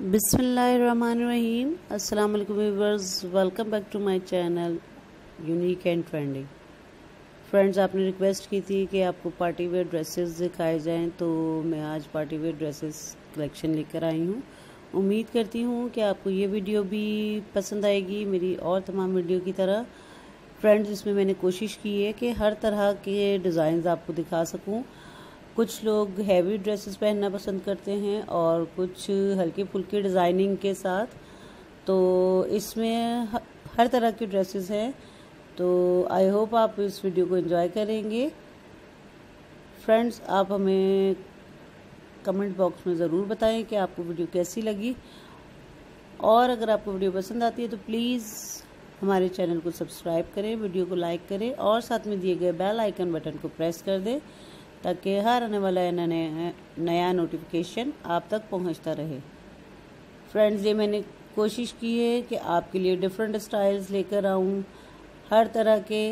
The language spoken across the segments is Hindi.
बिस्मिल्लाहिर्रहमानिर्रहीम। अस्सलाम वालेकुम viewers, welcome back to my channel unique and trending. Friends, आपने रिक्वेस्ट की थी कि आपको पार्टी वेयर ड्रेसेस दिखाए जाएं, तो मैं आज पार्टी वेयर ड्रेसेस कलेक्शन लेकर आई हूं। उम्मीद करती हूं कि आपको ये वीडियो भी पसंद आएगी मेरी और तमाम वीडियो की तरह। फ्रेंड्स, इसमें मैंने कोशिश की है कि हर तरह के डिज़ाइन आपको दिखा सकूँ। कुछ लोग हैवी ड्रेसेस पहनना पसंद करते हैं और कुछ हल्के फुल्के डिज़ाइनिंग के साथ, तो इसमें हर तरह की ड्रेसेस हैं। तो आई होप आप इस वीडियो को एंजॉय करेंगे। फ्रेंड्स, आप हमें कमेंट बॉक्स में ज़रूर बताएं कि आपको वीडियो कैसी लगी, और अगर आपको वीडियो पसंद आती है तो प्लीज़ हमारे चैनल को सब्सक्राइब करें, वीडियो को लाइक करें और साथ में दिए गए बेल आइकन बटन को प्रेस कर दें ताकि हर आने वाला नया नोटिफिकेशन आप तक पहुंचता रहे। फ्रेंड्स, ये मैंने कोशिश की है कि आपके लिए डिफरेंट स्टाइल्स लेकर आऊं, हर तरह के।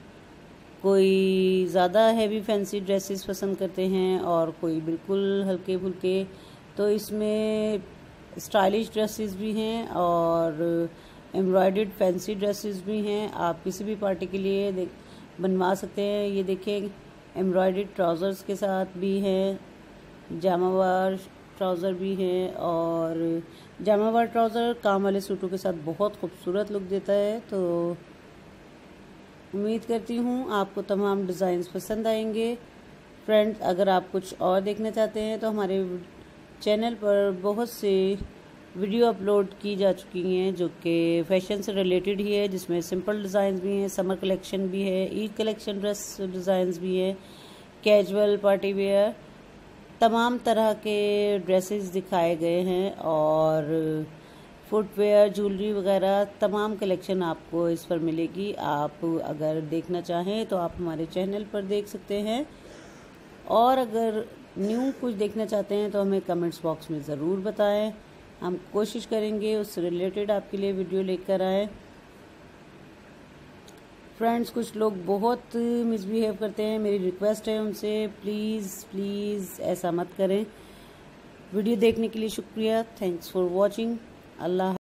कोई ज़्यादा हैवी फैंसी ड्रेसेस पसंद करते हैं और कोई बिल्कुल हल्के फुल्के, तो इसमें स्टाइलिश ड्रेसेस भी हैं और एम्ब्रॉयडर्ड फैंसी ड्रेसेस भी हैं। आप किसी भी पार्टी के लिए बनवा सकते हैं। ये देखें, एम्ब्रॉयडर्ड ट्राउज़र्स के साथ भी हैं, जामावार ट्राउज़र भी हैं, और जामावार ट्राउज़र काम वाले सूटों के साथ बहुत खूबसूरत लुक देता है। तो उम्मीद करती हूँ आपको तमाम डिज़ाइंस पसंद आएंगे। फ्रेंड्स, अगर आप कुछ और देखना चाहते हैं तो हमारे चैनल पर बहुत से वीडियो अपलोड की जा चुकी हैं जो कि फ़ैशन से रिलेटेड ही है, जिसमें सिंपल डिज़ाइन भी हैं, समर कलेक्शन भी है, ईद कलेक्शन ड्रेस डिज़ाइंस भी है, कैजुअल पार्टी वेयर, तमाम तरह के ड्रेसेस दिखाए गए हैं, और फुटवेयर, ज्वेलरी वगैरह तमाम कलेक्शन आपको इस पर मिलेगी। आप अगर देखना चाहें तो आप हमारे चैनल पर देख सकते हैं, और अगर न्यू कुछ देखना चाहते हैं तो हमें कमेंट्स बॉक्स में ज़रूर बताएं। हम कोशिश करेंगे उससे रिलेटेड आपके लिए वीडियो लेकर आए। फ्रेंड्स, कुछ लोग बहुत मिसबिहेव करते हैं, मेरी रिक्वेस्ट है उनसे, प्लीज़ ऐसा मत करें। वीडियो देखने के लिए शुक्रिया। Thanks for watching. अल्लाह।